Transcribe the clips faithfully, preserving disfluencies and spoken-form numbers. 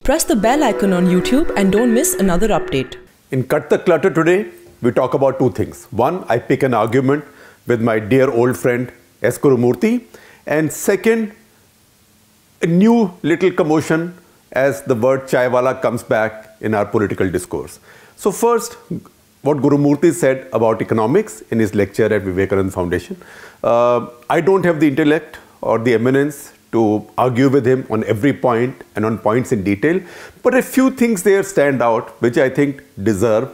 Press the bell icon on YouTube and don't miss another update. In Cut the Clutter today, we talk about two things. One, I pick an argument with my dear old friend S Gurumurthy. And second, a new little commotion as the word Chaiwala comes back in our political discourse. So first, what Gurumurthy said about economics in his lecture at Vivekananda Foundation. Uh, I don't have the intellect or the eminence to argue with him on every point and on points in detail, but a few things there stand out which I think deserve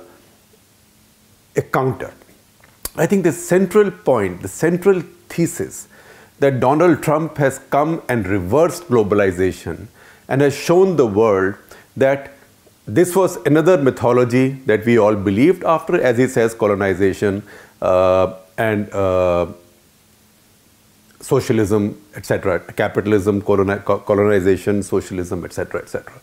a counter. I think the central point, the central thesis that Donald Trump has come and reversed globalization and has shown the world that this was another mythology that we all believed after, as he says, colonization uh, and uh, socialism, et cetera, capitalism, coloni colonization, socialism, et cetera, et cetera.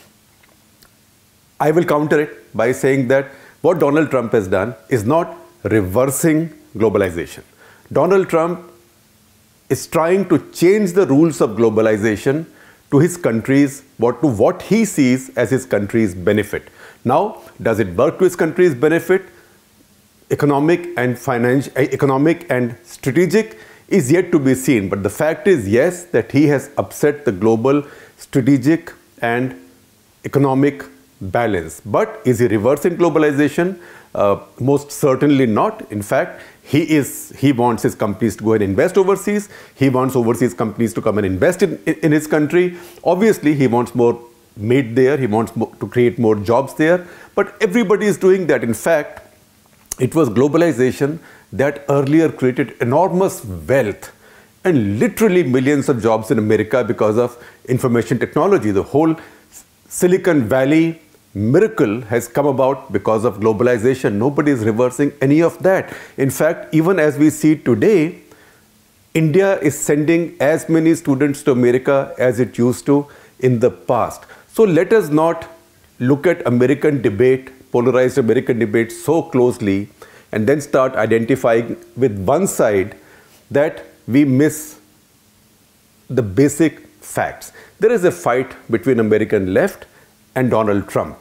I will counter it by saying that what Donald Trump has done is not reversing globalization. Donald Trump is trying to change the rules of globalization to his country's, what, to what he sees as his country's benefit. Now, does it work to his country's benefit? Economic and financial, economic and strategic is yet to be seen. But the fact is, yes, that he has upset the global strategic and economic balance. But is he reversing globalization? Uh, most certainly not. In fact, he is. He wants his companies to go and invest overseas. He wants overseas companies to come and invest in, in, in his country. Obviously, he wants more made there. He wants more, to create more jobs there. But everybody is doing that. In fact, it was globalization that earlier created enormous wealth and literally millions of jobs in America because of information technology. The whole Silicon Valley miracle has come about because of globalization. Nobody is reversing any of that. In fact, even as we see today, India is sending as many students to America as it used to in the past. So let us not look at American debate, polarized American debate so closely and then start identifying with one side that we miss the basic facts. There is a fight between American left and Donald Trump.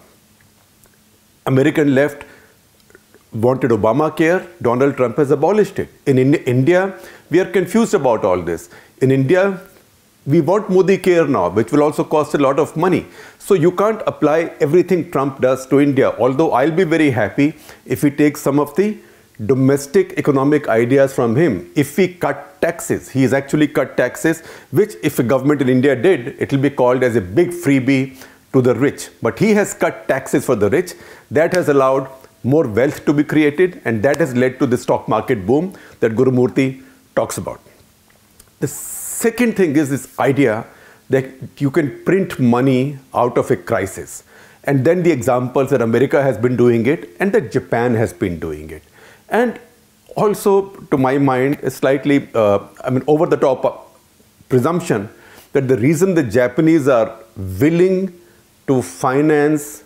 American left wanted Obamacare, Donald Trump has abolished it. In, in India, we are confused about all this. In India, we want Modi Care now, which will also cost a lot of money. So you can't apply everything Trump does to India, although I'll be very happy if we take some of the domestic economic ideas from him. If we cut taxes, he has actually cut taxes, which if a government in India did, it will be called as a big freebie to the rich. But he has cut taxes for the rich. That has allowed more wealth to be created, and that has led to the stock market boom that Gurumurthy talks about. The second thing is this idea that you can print money out of a crisis. And then the examples that America has been doing it and that Japan has been doing it. And also, to my mind, a slightly, uh, I mean, over-the-top presumption that the reason the Japanese are willing to finance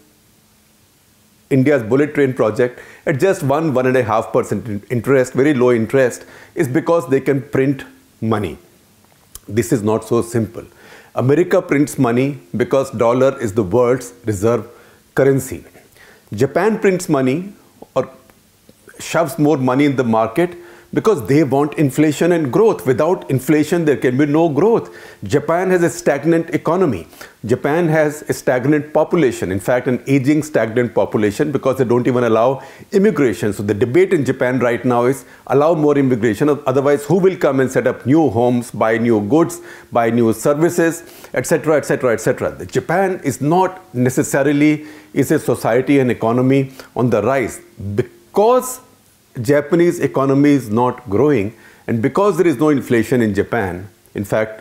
India's bullet train project at just one, one and a half percent interest, very low interest, is because they can print money. This is not so simple. America prints money because dollar is the world's reserve currency. Japan prints money or shoves more money in the market because they want inflation and growth. Without inflation, there can be no growth. Japan has a stagnant economy. Japan has a stagnant population. In fact, an aging stagnant population because they don't even allow immigration. So the debate in Japan right now is allow more immigration. Otherwise, who will come and set up new homes, buy new goods, buy new services, et cetera, et cetera, et cetera. Japan is not necessarily is a society and economy on the rise because Japanese economy is not growing, and because there is no inflation in Japan. In fact,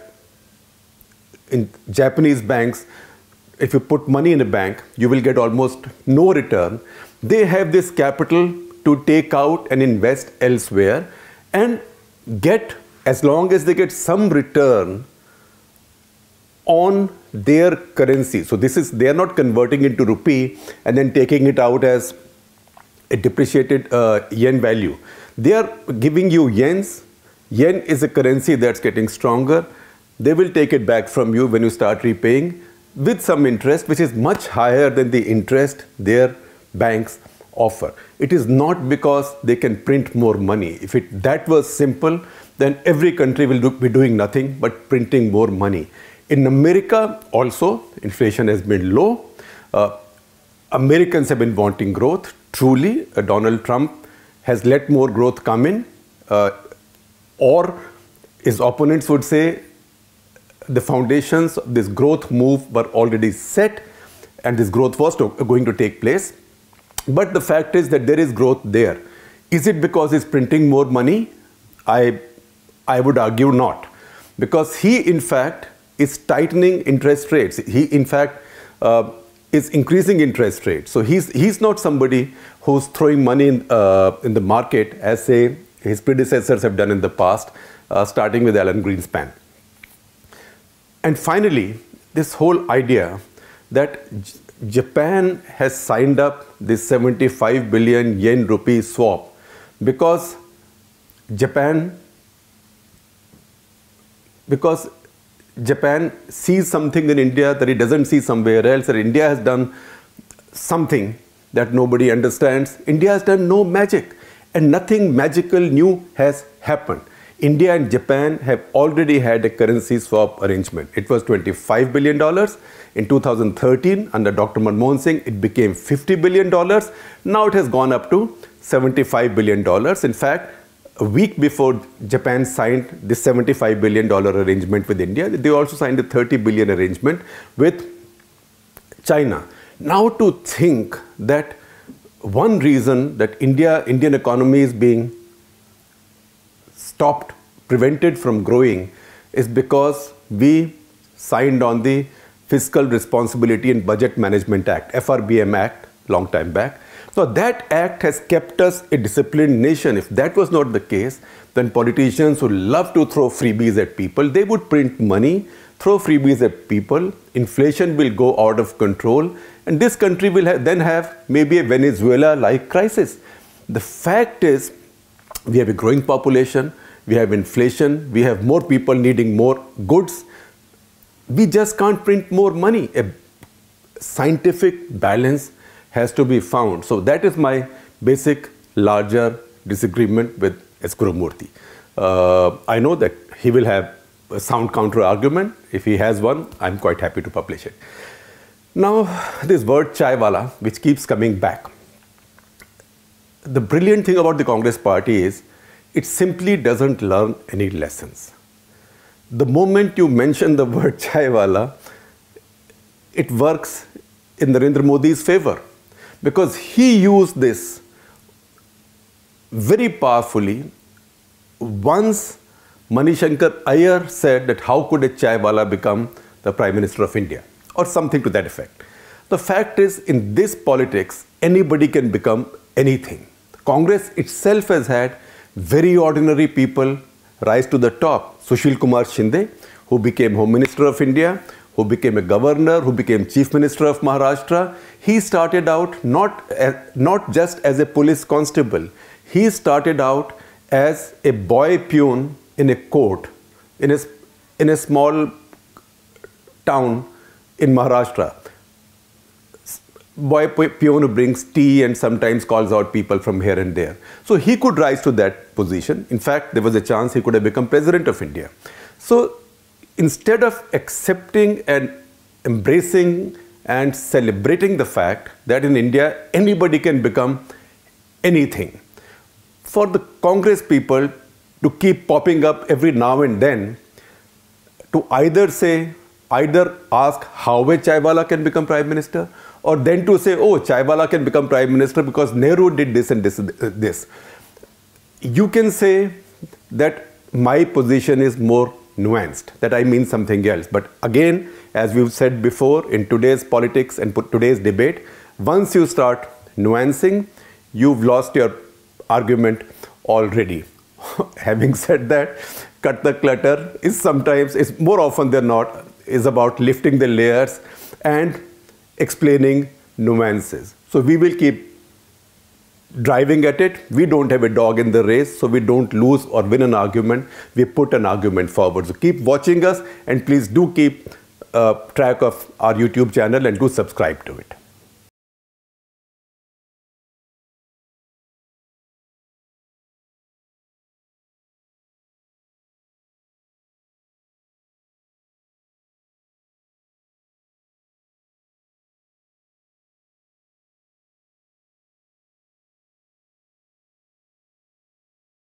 in Japanese banks, if you put money in a bank, you will get almost no return. They have this capital to take out and invest elsewhere and get, as long as they get some return on their currency. So this is, they are not converting into rupee and then taking it out as a depreciated uh, yen value. They are giving you yens. Yen is a currency that's getting stronger. They will take it back from you when you start repaying. with some interest, which is much higher than the interest their banks offer. It is not because they can print more money. If it, that was simple, then every country will do, be doing nothing but printing more money. In America also, inflation has been low. Uh, Americans have been wanting growth. Truly, uh, Donald Trump has let more growth come in. Uh, or his opponents would say the foundations of this growth move were already set and this growth was to, going to take place. But the fact is that there is growth there. Is it because he's printing more money? I, I would argue not. Because he, in fact, is tightening interest rates. He, in fact, uh, is increasing interest rates. So he's, he's not somebody who's throwing money in, uh, in the market as, say, his predecessors have done in the past, uh, starting with Alan Greenspan. And finally, this whole idea that J Japan has signed up this seventy-five billion yen rupee swap because Japan, because Japan sees something in India that it doesn't see somewhere else, that India has done something that nobody understands. India has done no magic, and nothing magical new has happened. India and Japan have already had a currency swap arrangement. It was twenty-five billion dollars. In two thousand thirteen, under Doctor Manmohan Singh, it became fifty billion dollars. Now it has gone up to seventy-five billion dollars. In fact, a week before Japan signed this seventy-five billion dollars arrangement with India, they also signed a thirty billion dollars arrangement with China. Now to think that one reason that India, Indian economy is being stopped, prevented from growing is because we signed on the Fiscal Responsibility and Budget Management Act, F R B M Act, long time back. So that act has kept us a disciplined nation. If that was not the case, then politicians who love to throw freebies at people, they would print money, throw freebies at people, inflation will go out of control, and this country will have, then have maybe a Venezuela-like crisis. The fact is, we have a growing population, we have inflation, we have more people needing more goods. We just can't print more money. A scientific balance has to be found. So that is my basic, larger disagreement with S Gurumurthy. Uh, I know that he will have a sound counter argument. If he has one, I'm quite happy to publish it. Now, this word Chaiwala, which keeps coming back. The brilliant thing about the Congress party is it simply doesn't learn any lessons. The moment you mention the word Chaiwala, it works in Narendra Modi's favor, because he used this very powerfully. Once Manishankar Iyer said that how could a Chaiwala become the Prime Minister of India, or something to that effect. The fact is, in this politics, anybody can become anything. Congress itself has had very ordinary people rise to the top. Sushil Kumar Shinde, who became Home Minister of India, who became a governor, who became Chief Minister of Maharashtra. He started out not, as, not just as a police constable. He started out as a boy peon in a court, in a, in a small town in Maharashtra. Boy peon who brings tea and sometimes calls out people from here and there. So he could rise to that position. In fact, there was a chance he could have become President of India. So instead of accepting and embracing and celebrating the fact that in India anybody can become anything, for the Congress people to keep popping up every now and then to either say, either ask how a Chaiwala can become Prime Minister, or then to say, oh, Chaiwala can become Prime Minister because Nehru did this and this and this. You can say that my position is more nuanced, that I mean something else. But again, as we've said before, in today's politics and today's debate, once you start nuancing, you've lost your argument already. Having said that, Cut the Clutter is sometimes, is more often than not, is about lifting the layers and explaining nuances. So we will keep driving at it. We don't have a dog in the race, so we don't lose or win an argument. We put an argument forward. So keep watching us, and please do keep uh, track of our YouTube channel and do subscribe to it.